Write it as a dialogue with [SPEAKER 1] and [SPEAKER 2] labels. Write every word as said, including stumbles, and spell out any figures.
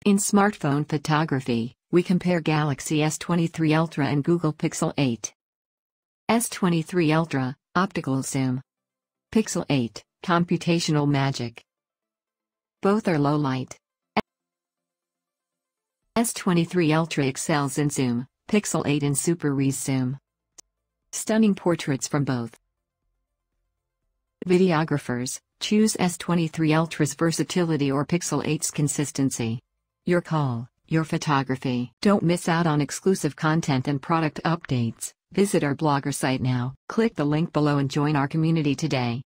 [SPEAKER 1] In smartphone photography, we compare Galaxy S twenty-three Ultra and Google Pixel eight. S twenty-three Ultra, optical zoom. Pixel eight, computational magic. Both are low light. S twenty-three Ultra excels in zoom, Pixel eight in super res zoom. Stunning portraits from both. Videographers, choose S twenty-three Ultra's versatility or Pixel eight's consistency. Your call, your photography. Don't miss out on exclusive content and product updates. Visit our blogger site now. Click the link below and join our community today.